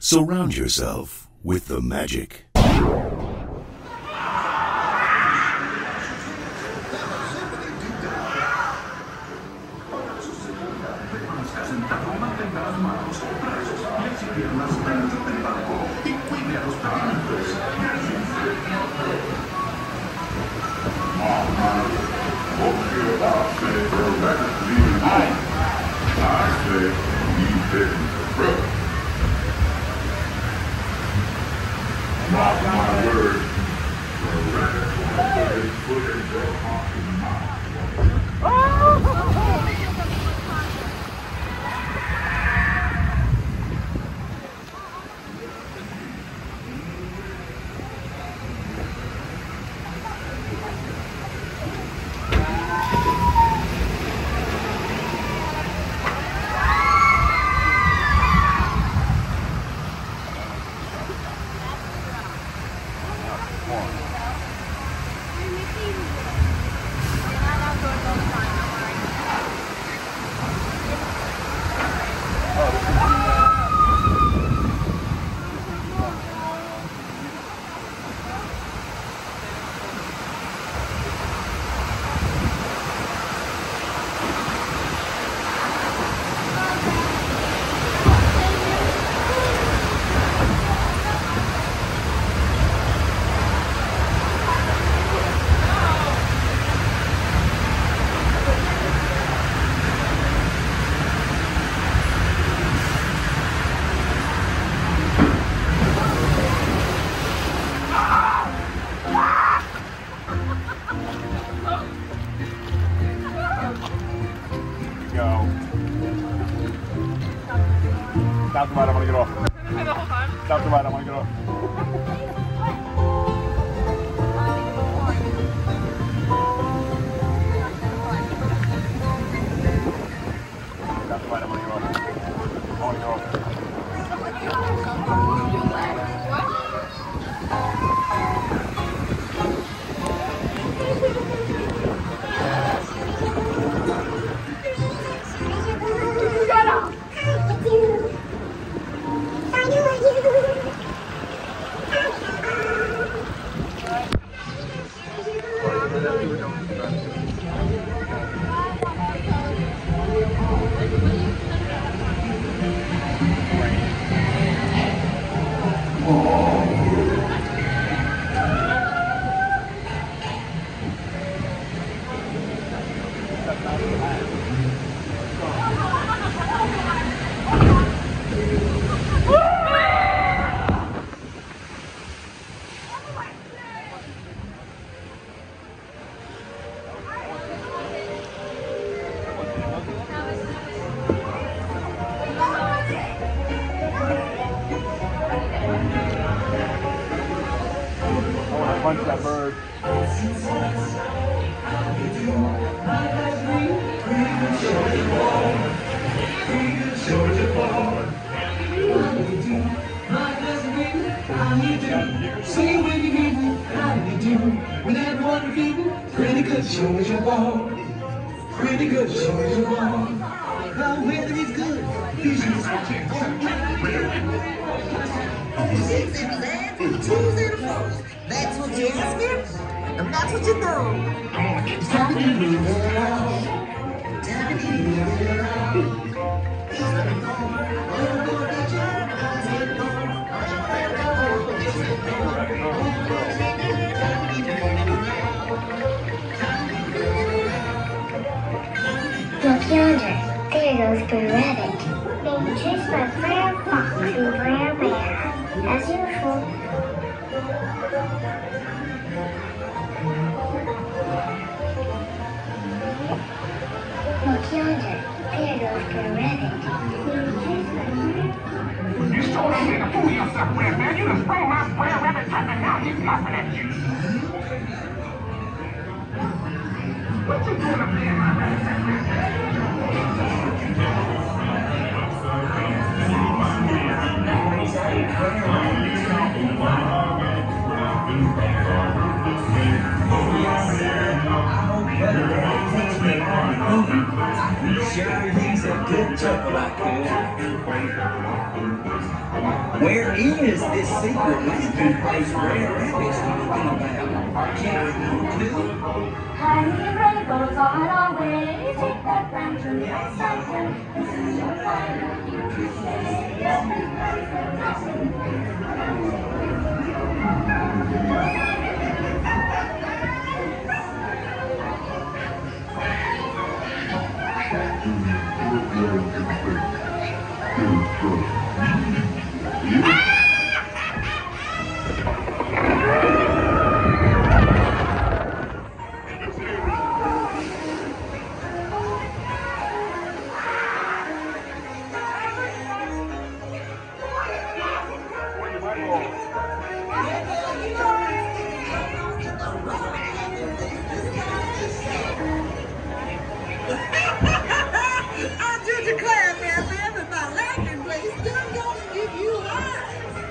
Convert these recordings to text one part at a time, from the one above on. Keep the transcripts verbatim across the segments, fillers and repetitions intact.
Surround yourself with the magic. Mark my words, the rabbit will put his foot in your heart and mouth. Stop the ride, I want to get off. Stop the ride, I want to get off. Stop the ride, I want to get off. I want to get off. Punch that bird. See when you get me, how you do? When everyone people, pretty good, show us your ball. Pretty good, show us your ball. The weather is good. Vision is watching. Six and eleven, and twos and fours. That's what you ask me, and that's what you know. Time to move it around. Time to move it around. Look yonder, there goes Blue Rabbit, being chased by Brer Fox and Brer Bear, as usual. Look yonder, there goes Blue Rabbit, being chased by Brer Fox. You sure don't need to fool yourself, Brer Bear. You done stole my Brer Rabbit truck and now he's laughing at you. What you doing up there in my rabbit? Sure, he's a good chuckle like that. Where is this secret landing place Rare Rabbit's talking about? Can we go to? Tiny rainbows on our way. Take that lantern outside and see your fire. You can I do declare, man, man, that my landing place done gonna give you life.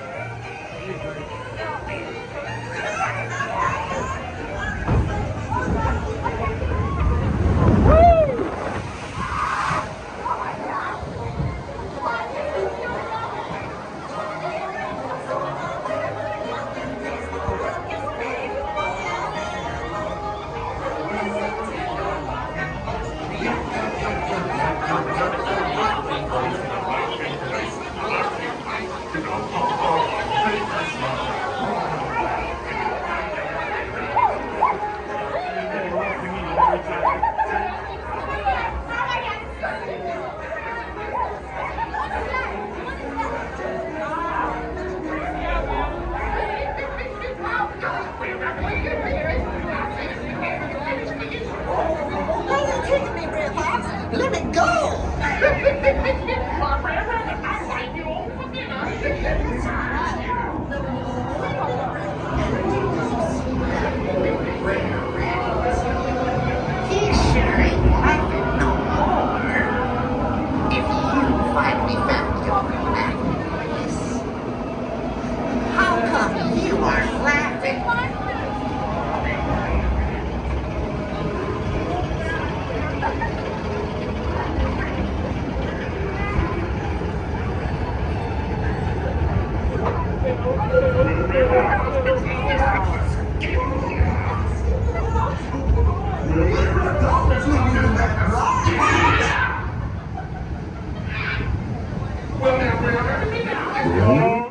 Why you tricking me, Red Fox? Let me go! You sure ain't like it no more. If you finally found your landing place, how come you aren't laughing? Well,